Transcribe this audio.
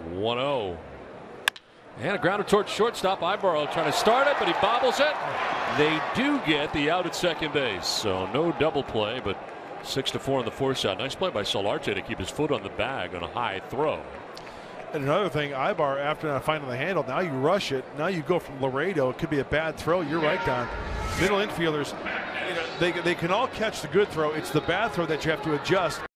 1-0. And a grounder towards shortstop. Aybar trying to start it, but he bobbles it. They do get the out at second base. So no double play, but 6-4 on the force out. Nice play by Solarte to keep his foot on the bag on a high throw. And another thing, Aybar, after not finding the handle, now you rush it. Now you go from Laredo. It could be a bad throw. You're right, Don. Middle infielders, they can all catch the good throw. It's the bad throw that you have to adjust.